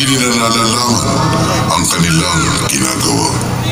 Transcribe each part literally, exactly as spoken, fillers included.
nila nalalaman ang kanilang ginagawa.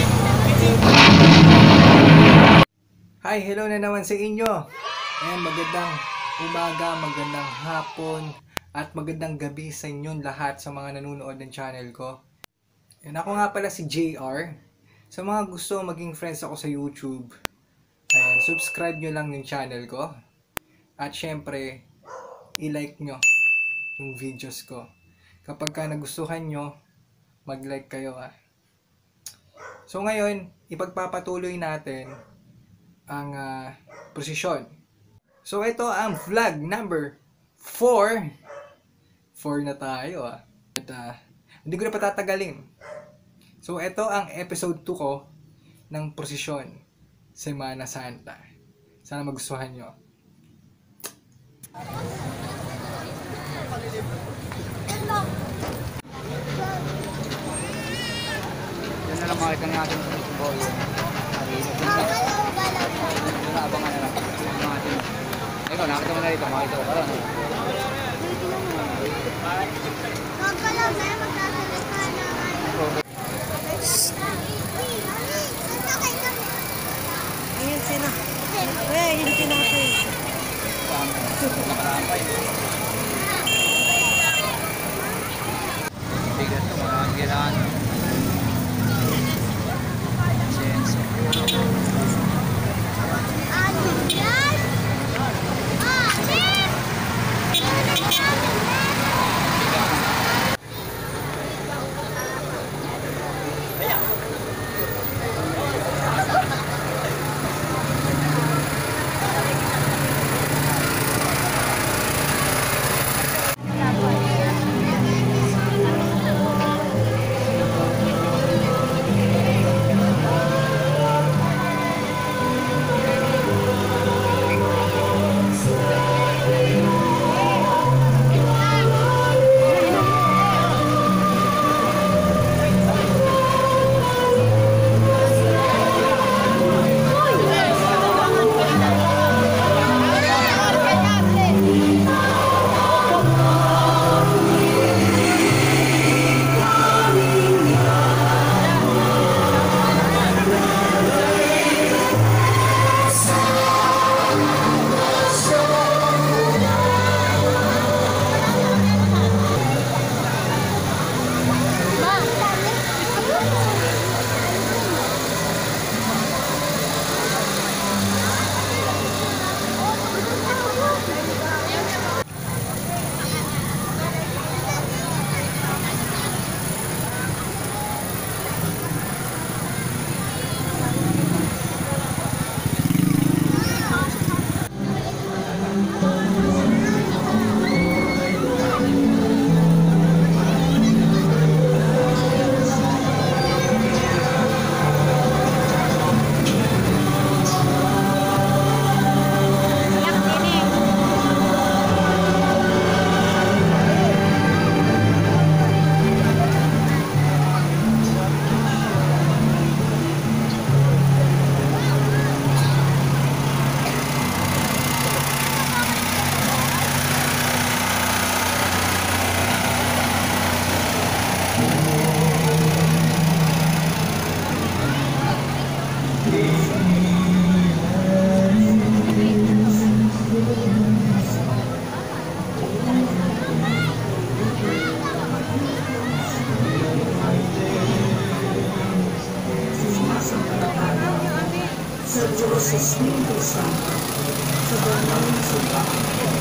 Hi, hello na naman sa inyo. Ayan, magandang umaga, magandang hapon, at magandang gabi sa inyong lahat sa mga nanonood ng channel ko. Ayan, ako nga pala si J R. Sa mga gusto maging friends ako sa YouTube, ayan, subscribe nyo lang yung channel ko. At syempre, i-like nyo yung videos ko. Kapag ka nagustuhan nyo, mag-like kayo ah. So ngayon, ipagpapatuloy natin ang uh, posisyon. So ito ang vlog number four. four na tayo ah. At uh, hindi ko na patatagalin. So ito ang episode two ko ng prosesyon Semana Santa. Sana magustuhan nyo. Yan na lang makita natin sa boy. Yun na, abangan na lang. Ikaw, nakita mo na rito. Makita ko. Parang. Magkalaw na yan, magkakalit ka na. Ayun sila. Eh, yun sila ako eh. Nakarampay. Bigat ito, mga girahan. Sense. Ano yan? Ah, Chip! Sa Diyos Espiritu Santo, sa banal na simbahan.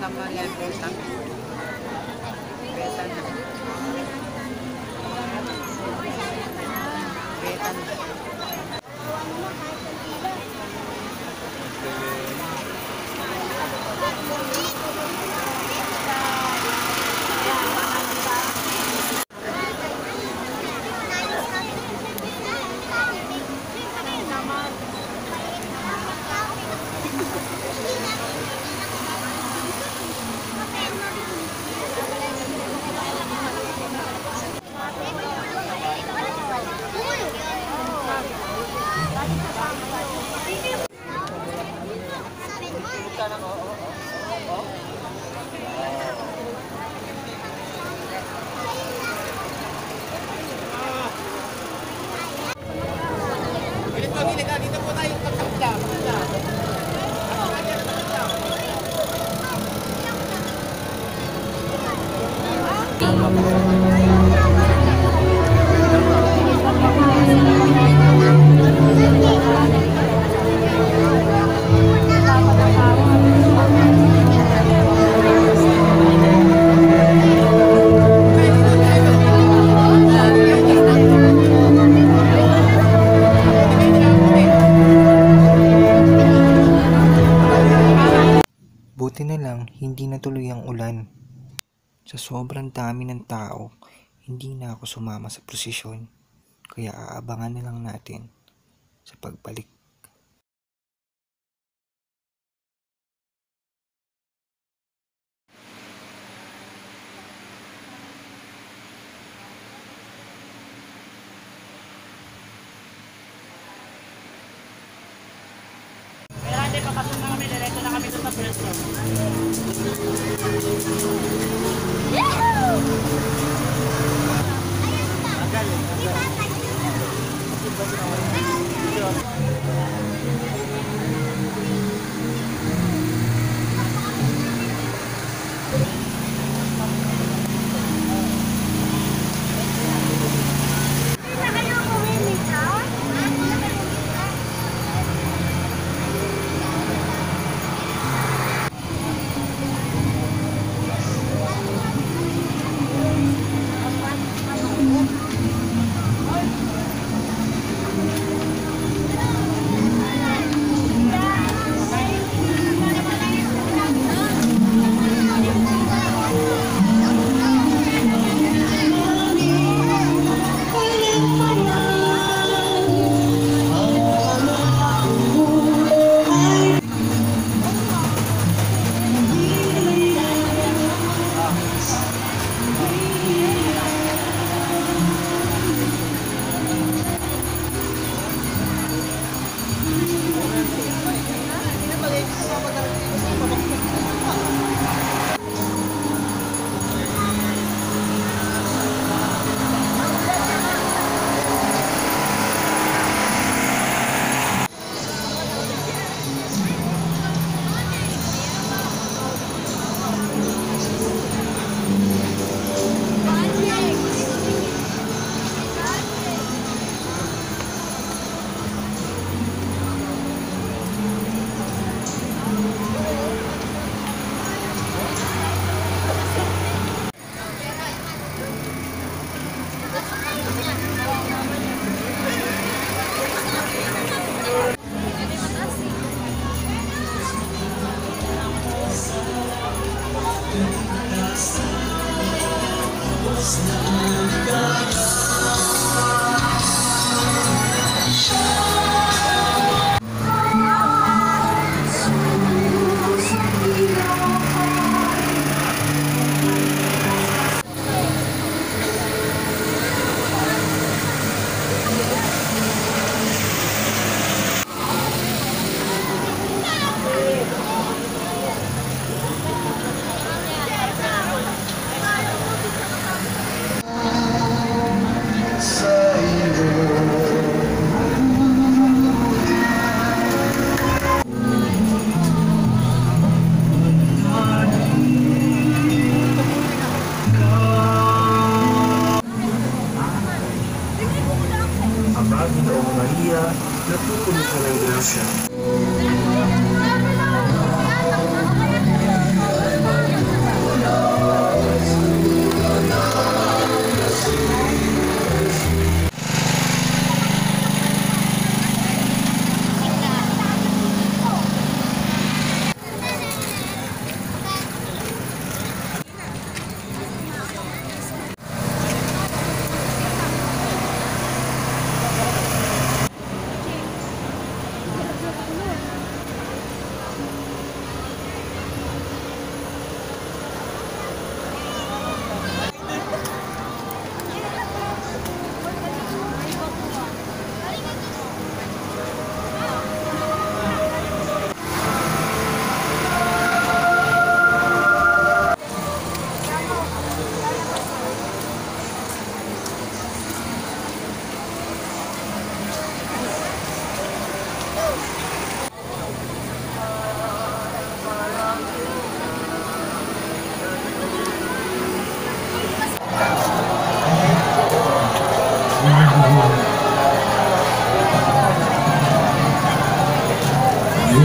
naman yan, Besan. Besan. Besan. Buti na lang, hindi natuloy ang ulan. Sa sobrang dami ng tao, hindi na ako sumama sa prosesyon. Kaya aabangan na lang natin sa pagbalik. Papasok na kami, diretso na kami sa pwesto.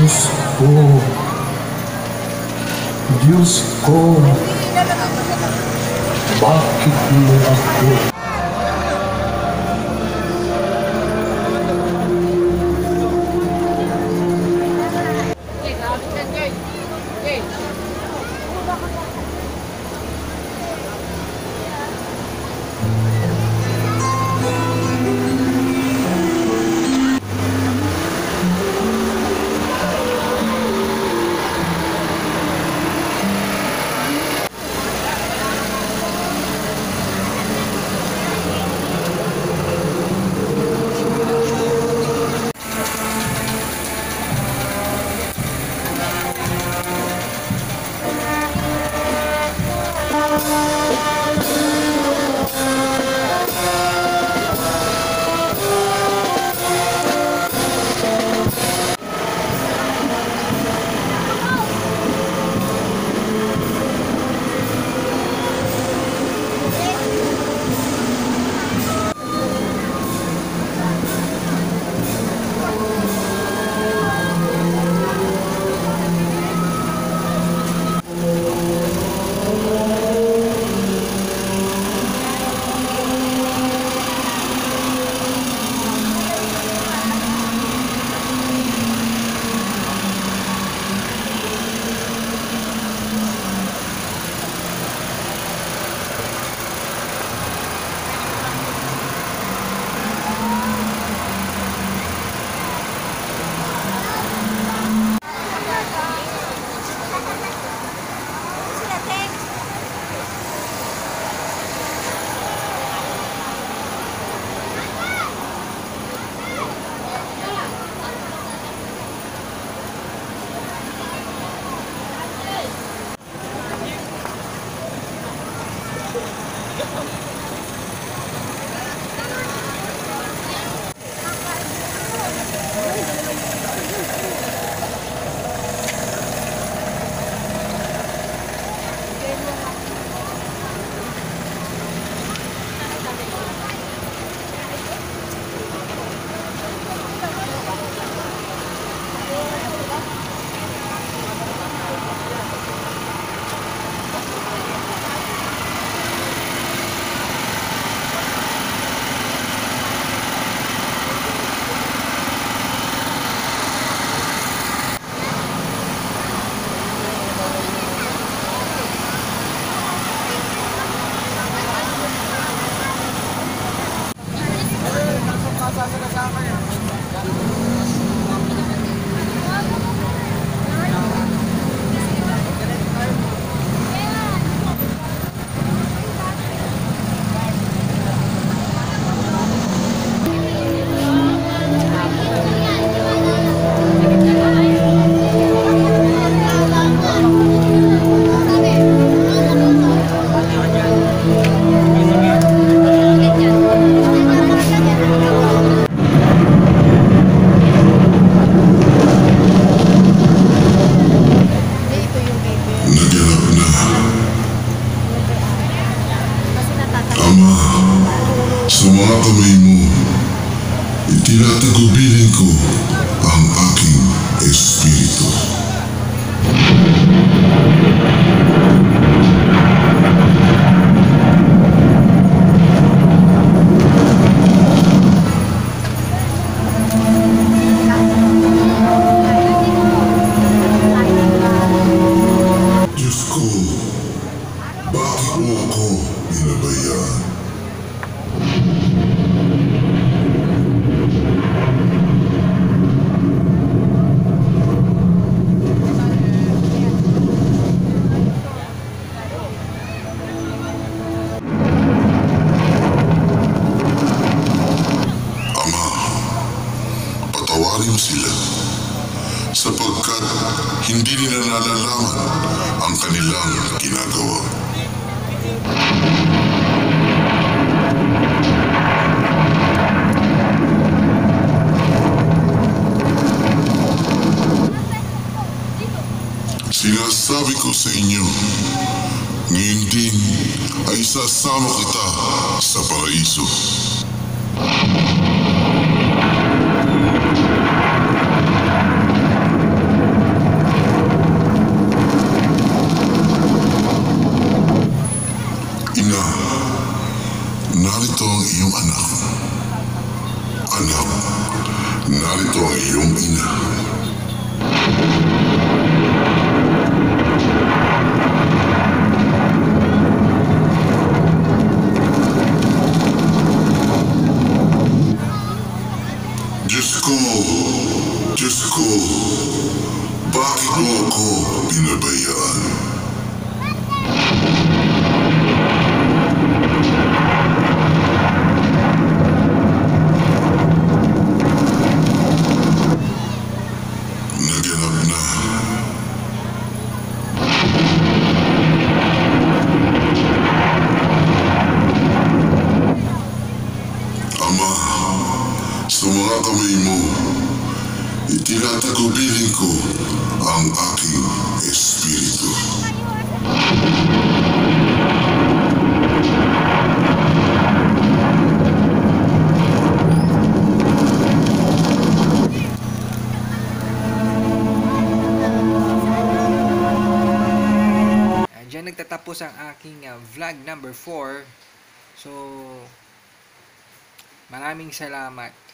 Diyos ko, Diyos ko, bakit mo ako sa mga kamay mo, itinatagubilin ko ang aking espiritu. Diyos ko, bakit mo ako binabayaan? Patawarin mo sila sapagkat hindi nila nalalaman ang kanilang ginagawa. Sinasabi ko sa inyo, ngayon din ay sasama kita sa paraiso. mo ako pinabayaan. Naganap na. Ama, sa mga kamay mo, itinatagubilin ko ang aking espiritu. Uh, Diyan nagtatapos ang aking uh, vlog number four. So, maraming salamat.